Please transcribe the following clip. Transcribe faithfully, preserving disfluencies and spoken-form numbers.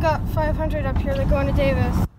got five hundred up here. They're going to Davis.